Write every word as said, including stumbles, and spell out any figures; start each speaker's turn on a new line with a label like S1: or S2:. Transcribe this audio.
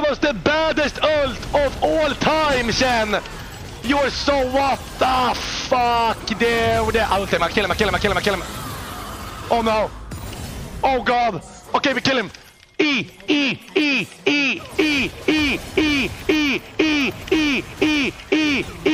S1: was the baddest ult of all time, Chen. You're so what the fuck, dude. Ultim, I kill him, I kill him, I kill him, I kill him. Oh no. Oh god. Okay, we kill him. E, E, E, E, E, E, E, E, E, E, E, E, E.